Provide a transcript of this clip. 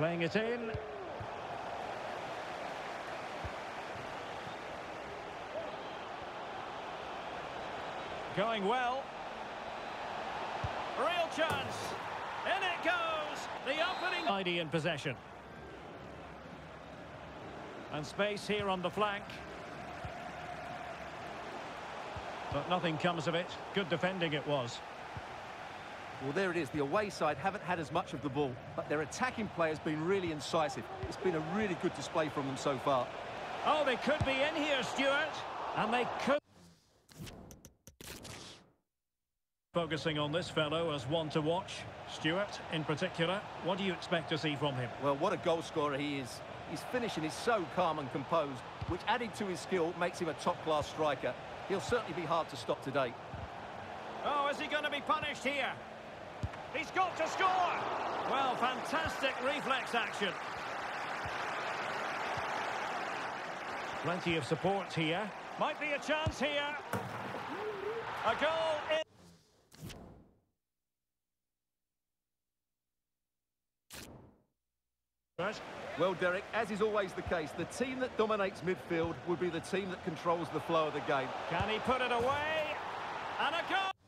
Playing it in. Going well. Real chance. In it goes. The opening. ID in possession. And space here on the flank. But nothing comes of it. Good defending it was. Well, there it is. The away side haven't had as much of the ball, but their attacking play has been really incisive. It's been a really good display from them so far. Oh, they could be in here, Stuart. And they could. Focusing on this fellow as one to watch. Stuart, in particular, what do you expect to see from him? Well, what a goal scorer he is. His finishing is so calm and composed, which added to his skill makes him a top-class striker. He'll certainly be hard to stop today. Oh, is he going to be punished here? He's got to score! Well, fantastic reflex action. Plenty of support here. Might be a chance here. A goal in. Well, Derek, as is always the case, the team that dominates midfield will be the team that controls the flow of the game. Can he put it away? And a goal!